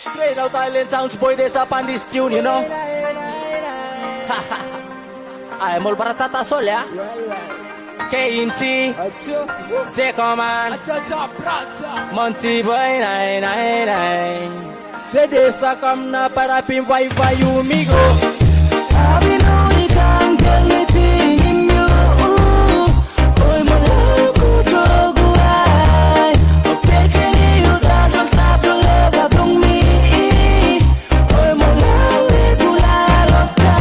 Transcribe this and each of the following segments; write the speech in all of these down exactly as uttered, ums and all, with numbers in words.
Straight out Thailand sounds boy this up on this tune, you know. I'm all baratata sol, yeah. K N T, J Command, Monty boy, nine nine nine. Say this a come na para pin wifi you migo. I've been on it and tell me thing you. Oi mo ku jogu ai. Okay can you dance and stop to love from me. Oi mo we tu la loca.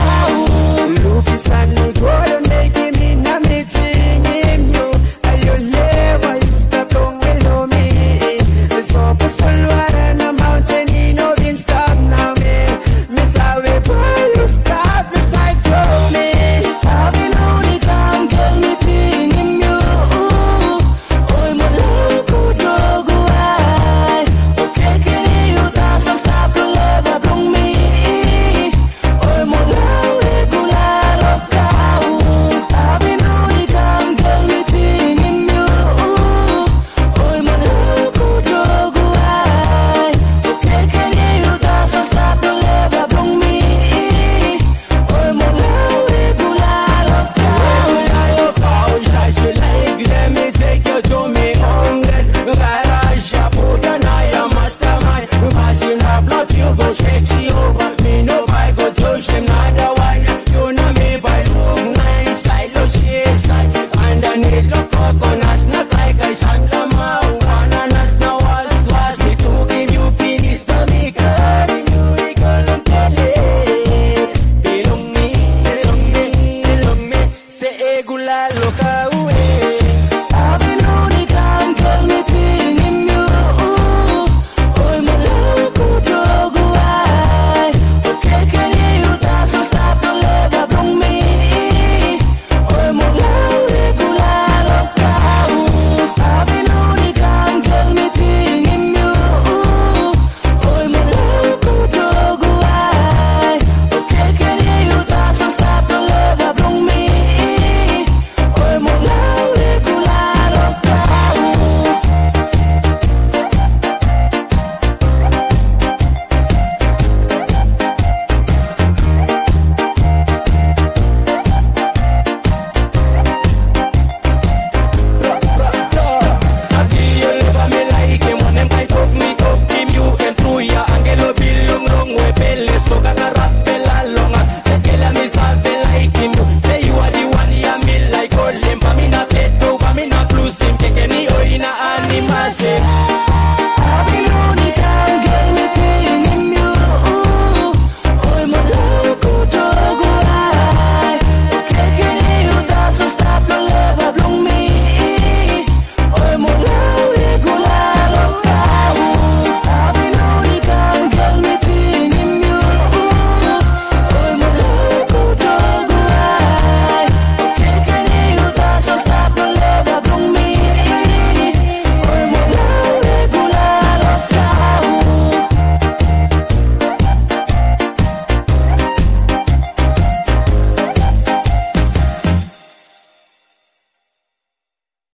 Look is an go and make me na me sing you. Ayo never used to come with me. It's so personal and a mountain. Say